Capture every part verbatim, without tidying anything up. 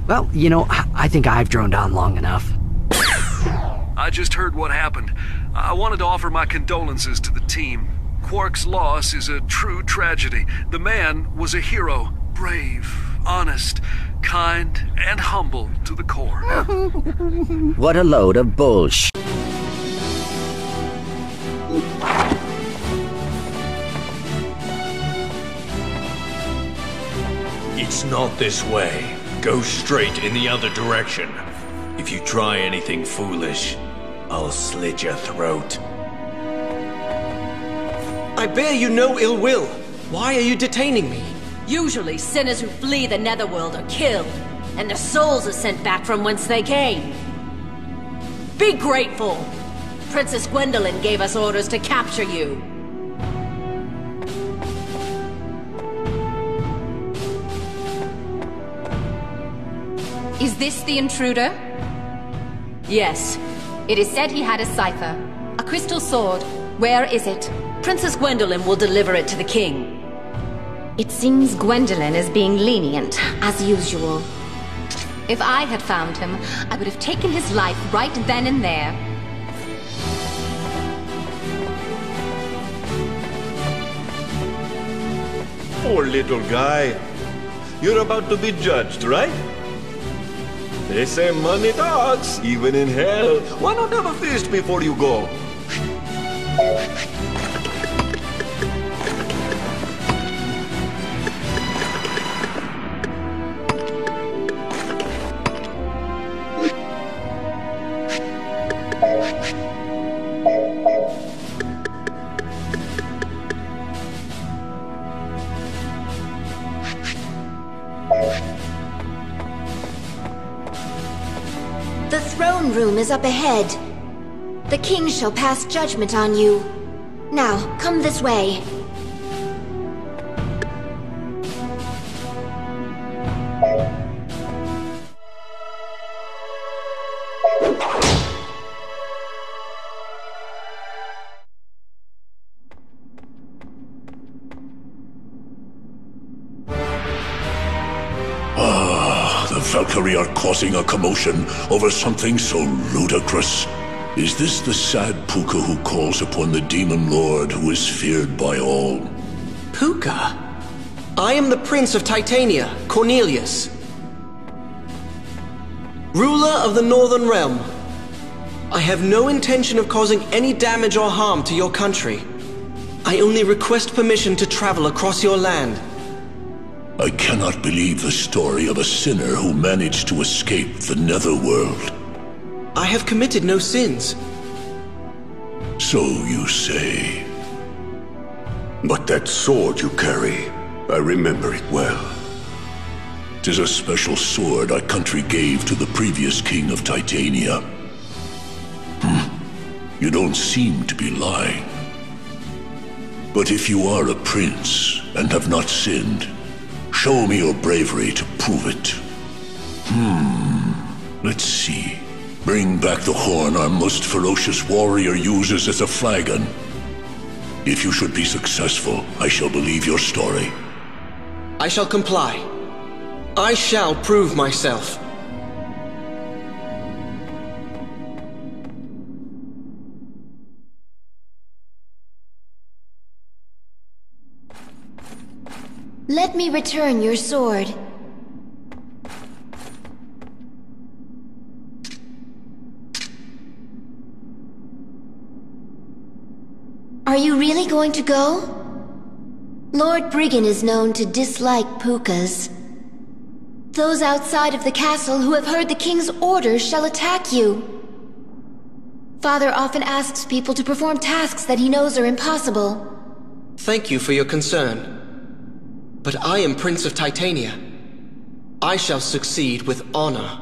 Well, you know, I think I've droned on long enough. I just heard what happened. I wanted to offer my condolences to the team. Quark's loss is a true tragedy. The man was a hero. Brave, honest, kind, and humble to the core. What a load of bullshit. It's not this way. Go straight in the other direction. If you try anything foolish, I'll slit your throat. I bear you no ill will. Why are you detaining me? Usually, sinners who flee the netherworld are killed, and their souls are sent back from whence they came. Be grateful! Princess Gwendolyn gave us orders to capture you. Is this the intruder? Yes. It is said he had a cipher. A crystal sword. Where is it? Princess Gwendolyn will deliver it to the king. It seems Gwendolyn is being lenient, as usual. If I had found him, I would have taken his life right then and there. Poor little guy. You're about to be judged, right? They say money talks, even in hell. Why not have a feast before you go? The throne room is up ahead. The king shall pass judgment on you. Now, come this way. The Valkyrie are causing a commotion over something so ludicrous. Is this the sad Puka who calls upon the Demon Lord who is feared by all? Puka? I am the Prince of Titania, Cornelius. Ruler of the Northern Realm. I have no intention of causing any damage or harm to your country. I only request permission to travel across your land. I cannot believe the story of a sinner who managed to escape the netherworld. I have committed no sins. So you say. But that sword you carry, I remember it well. 'Tis a special sword our country gave to the previous king of Titania. Hmm. You don't seem to be lying. But if you are a prince and have not sinned, show me your bravery to prove it. Hmm. Let's see. Bring back the horn our most ferocious warrior uses as a flagon. If you should be successful, I shall believe your story. I shall comply. I shall prove myself. Let me return your sword. Are you really going to go? Lord Brigan is known to dislike Pukas. Those outside of the castle who have heard the king's orders shall attack you. Father often asks people to perform tasks that he knows are impossible. Thank you for your concern. But I am Prince of Titania. I shall succeed with honor.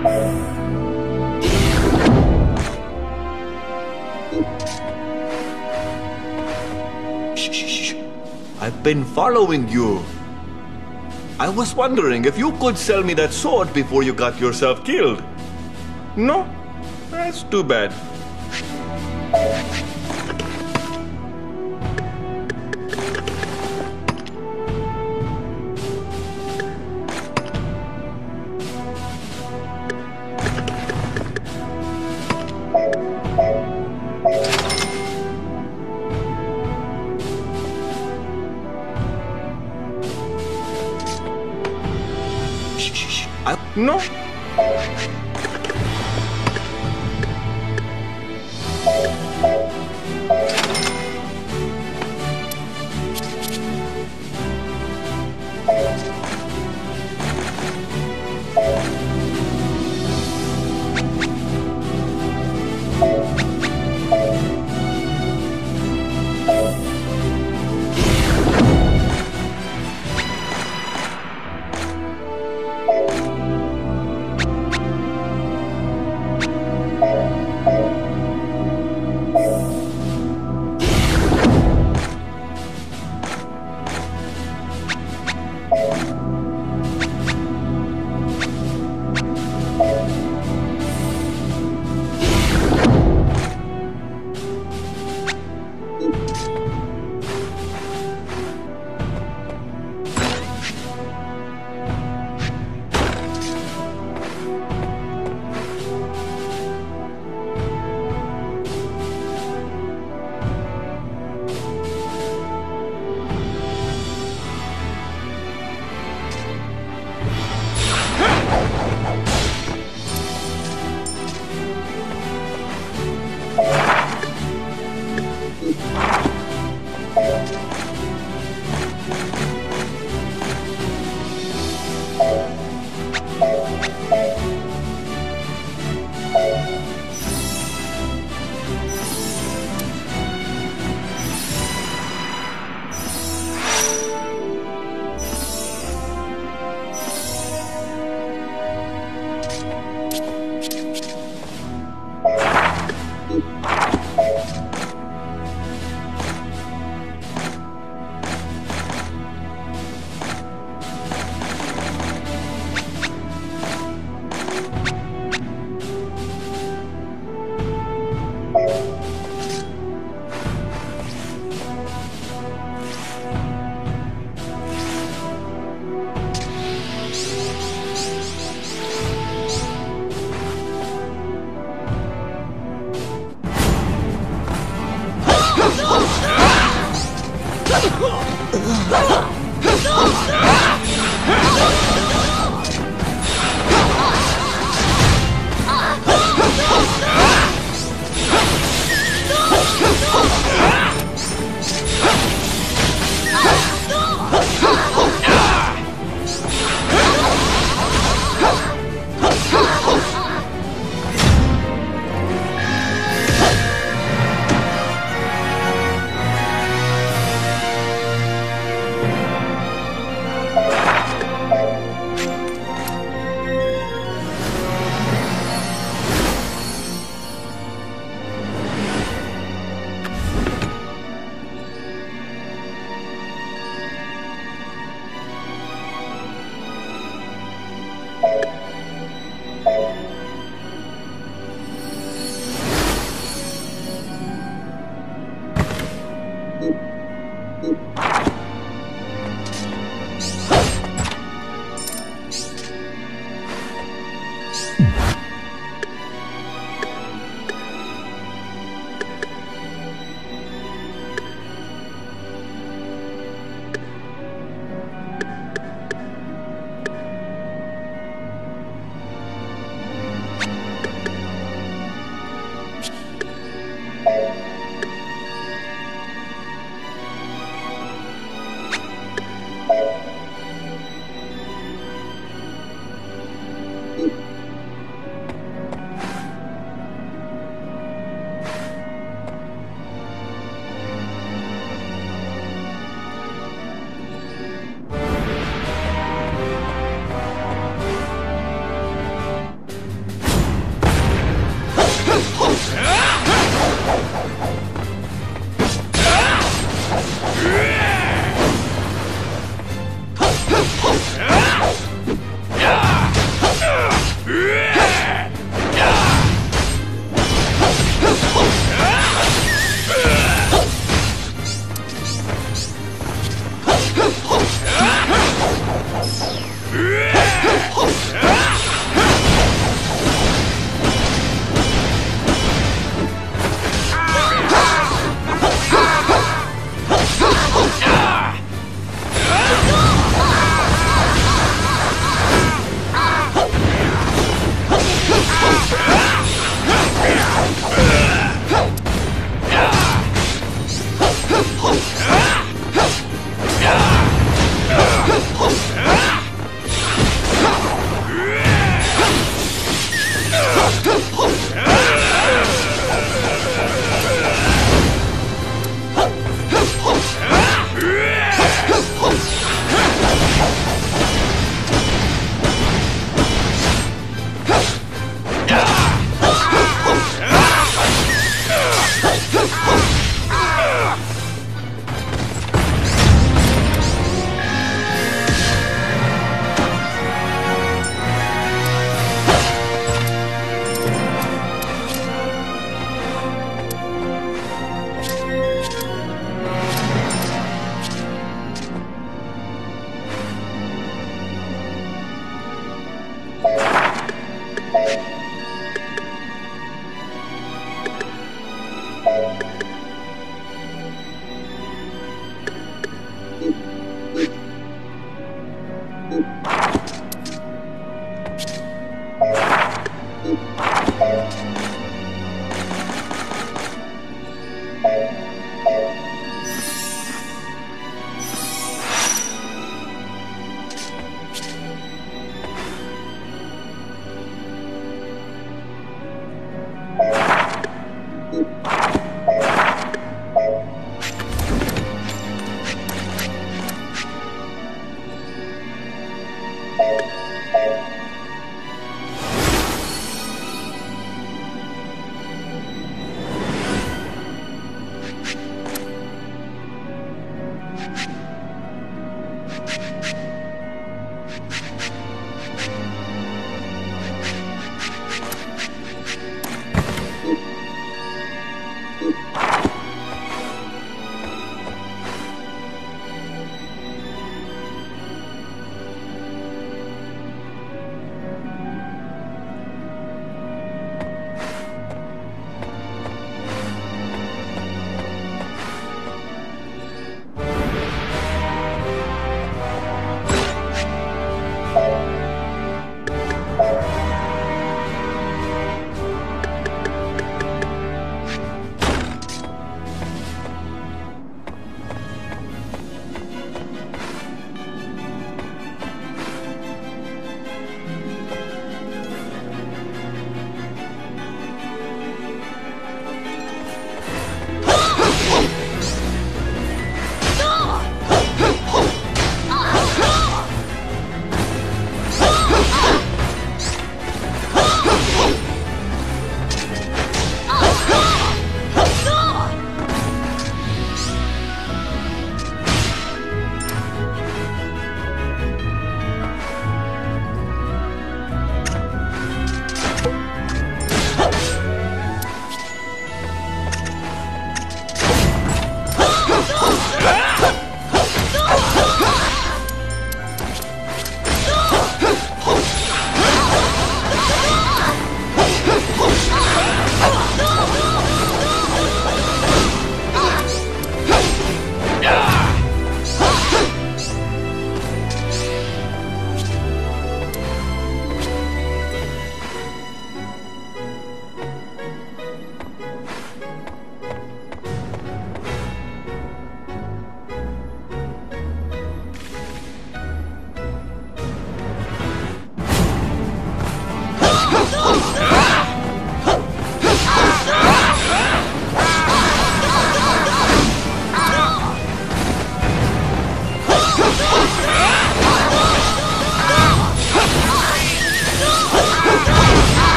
Shh. I've been following you. I was wondering if you could sell me that sword before you got yourself killed. No? That's too bad. I, no.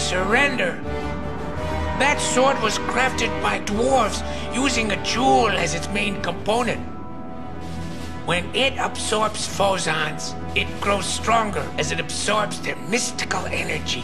surrender. That sword was crafted by dwarves using a jewel as its main component. When it absorbs phosons, it grows stronger as it absorbs their mystical energy.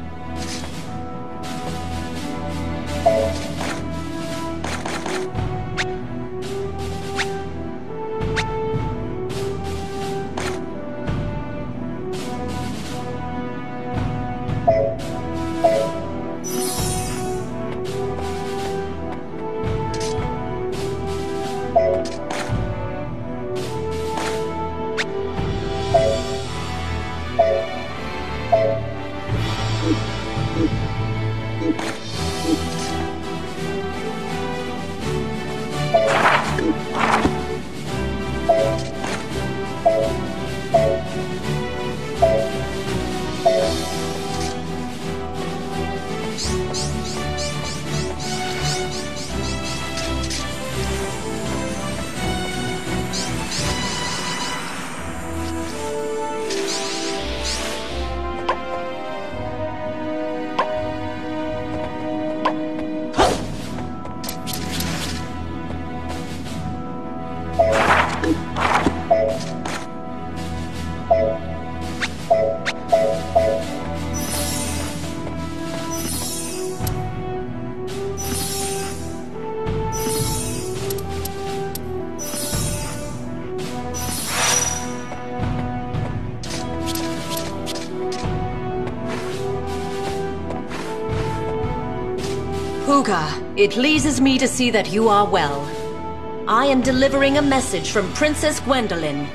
It pleases me to see that you are well. I am delivering a message from Princess Gwendolyn.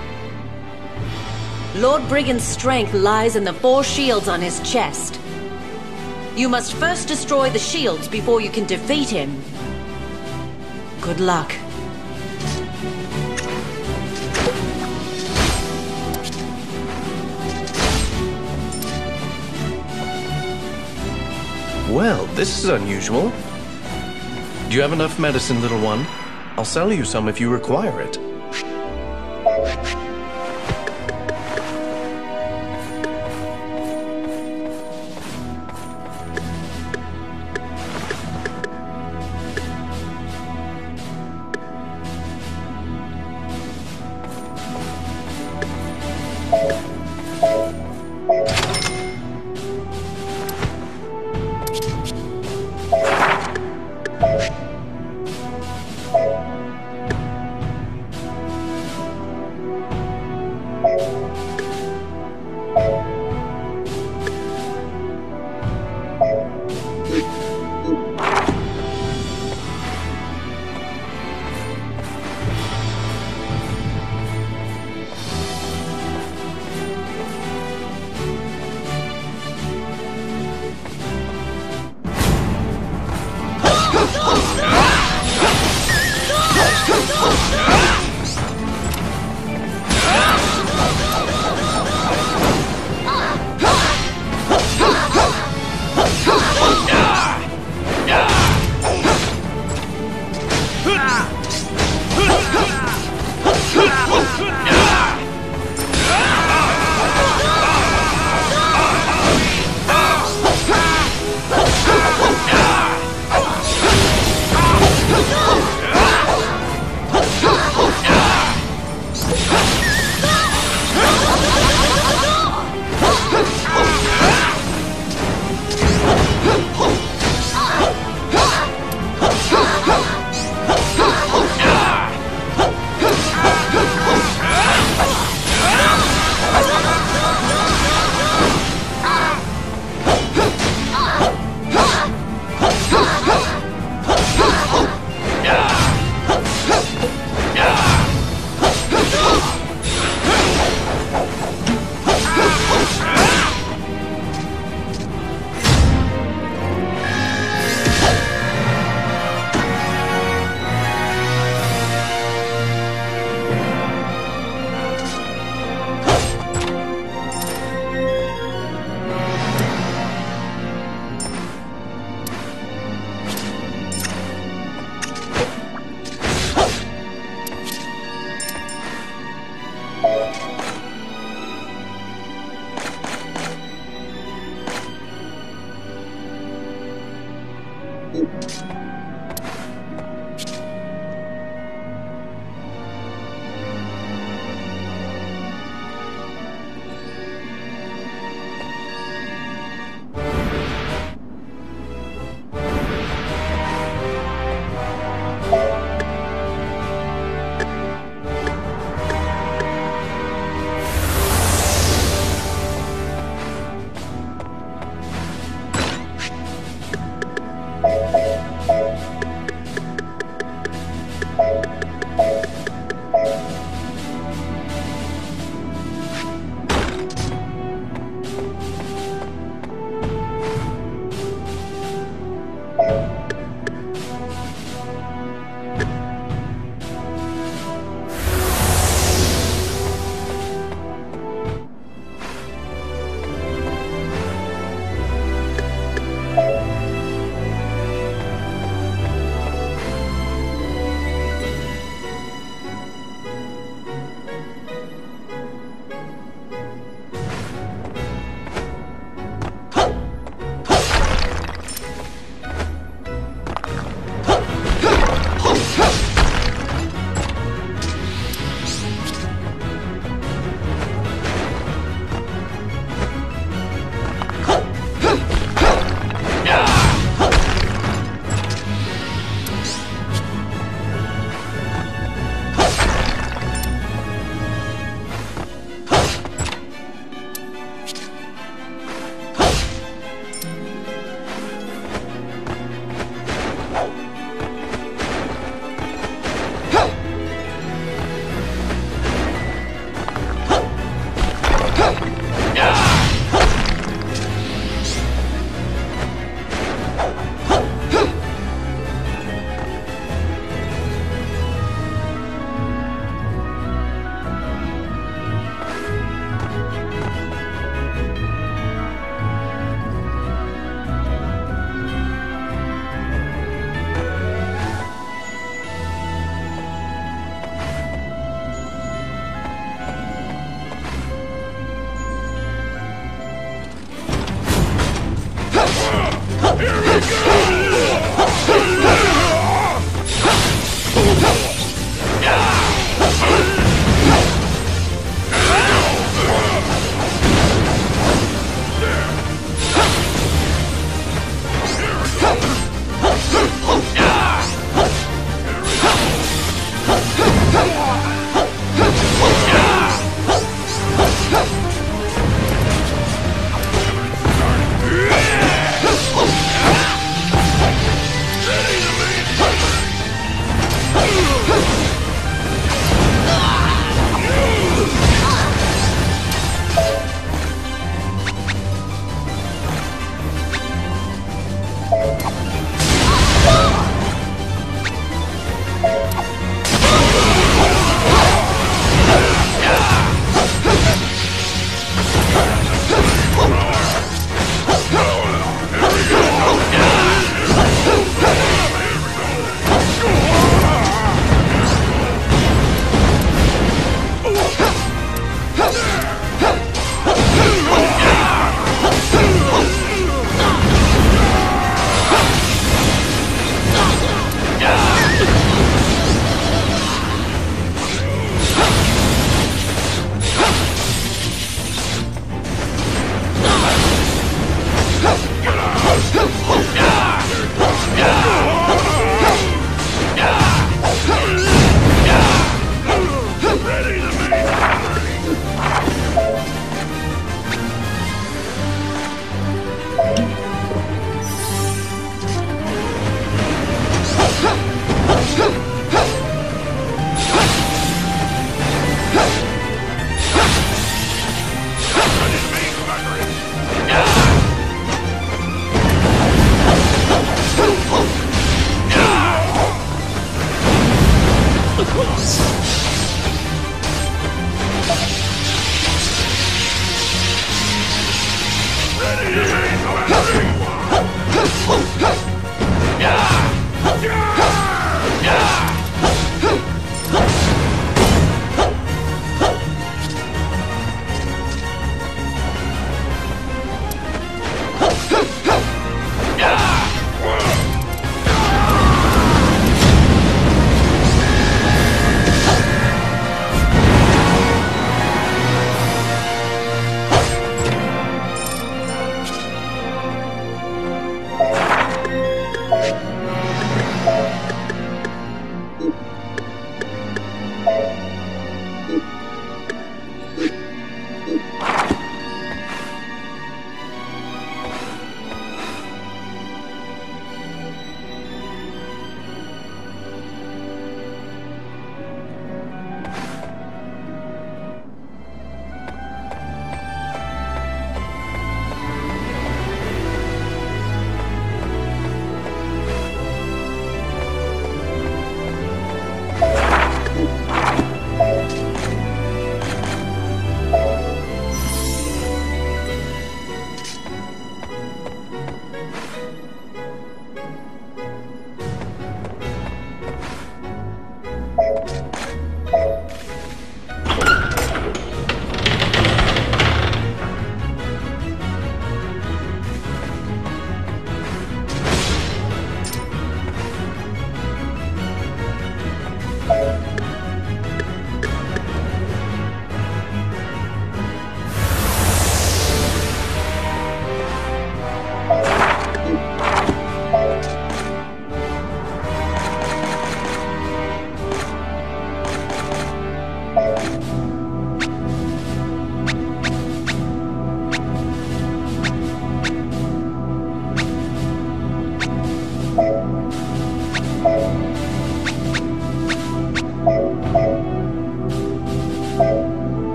Lord Brigan's strength lies in the four shields on his chest. You must first destroy the shields before you can defeat him. Good luck. Well, this is unusual. Do you have enough medicine, little one? I'll sell you some if you require it.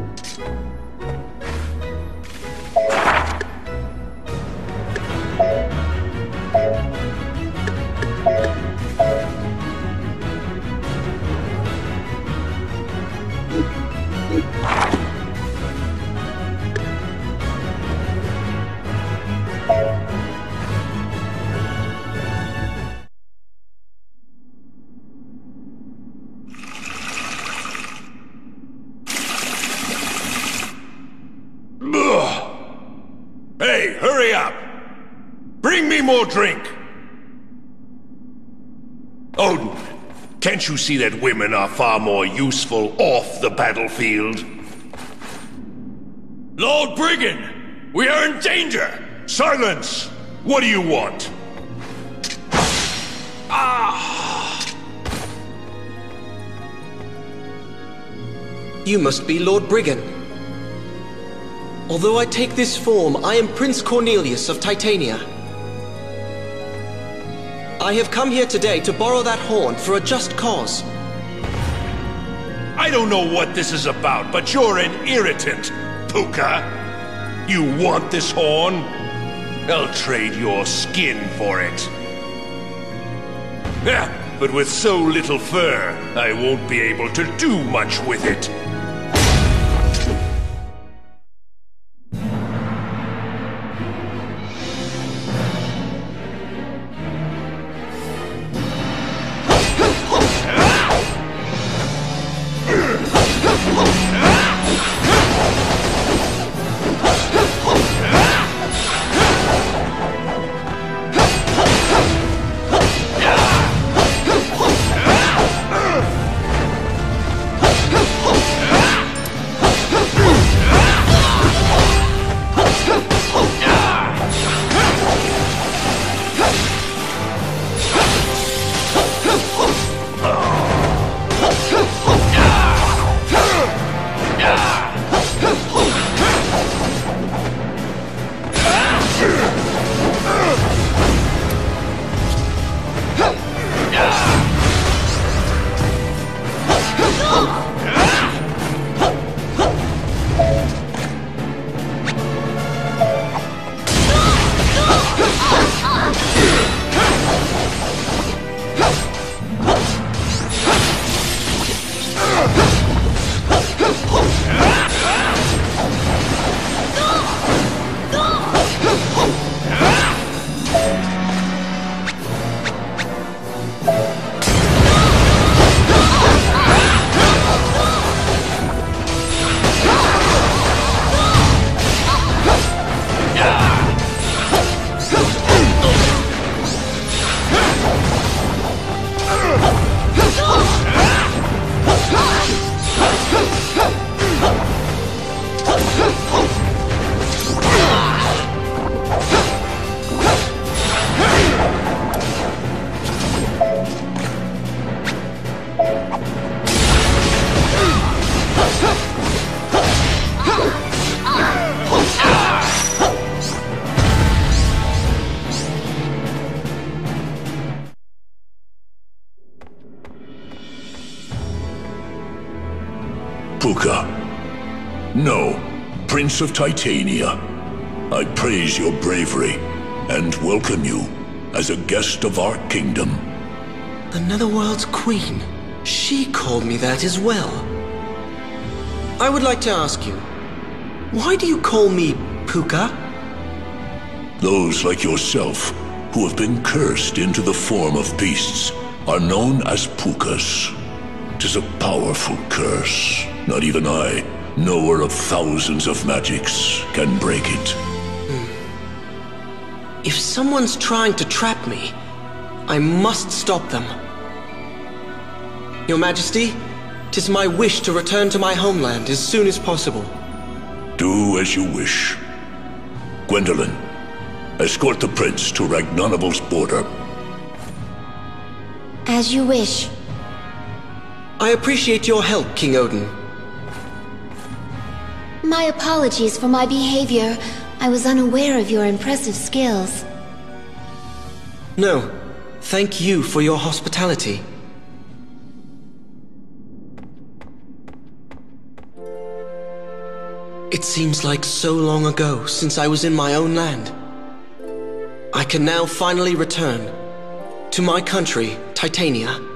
Hey, hurry up! Bring me more drink! Odin, can't you see that women are far more useful off the battlefield? Lord Brigan, we are in danger! Silence! What do you want? Ah! You must be Lord Brigan. Although I take this form, I am Prince Cornelius of Titania. I have come here today to borrow that horn for a just cause. I don't know what this is about, but you're an irritant, Puka. You want this horn? I'll trade your skin for it. Yeah, but with so little fur, I won't be able to do much with it. Puka. No, Prince of Titania. I praise your bravery and welcome you as a guest of our kingdom. The Netherworld's queen. She called me that as well. I would like to ask you, why do you call me Puka? Those like yourself who have been cursed into the form of beasts are known as Pukas. 'Tis a powerful curse. Not even I, knower of thousands of magics, can break it. Hmm. If someone's trying to trap me, I must stop them. Your Majesty, 'tis my wish to return to my homeland as soon as possible. Do as you wish. Gwendolyn, escort the prince to Ragnarable's border. As you wish. I appreciate your help, King Odin. My apologies for my behavior. I was unaware of your impressive skills. No, thank you for your hospitality. It seems like so long ago since I was in my own land. I can now finally return to my country, Titania.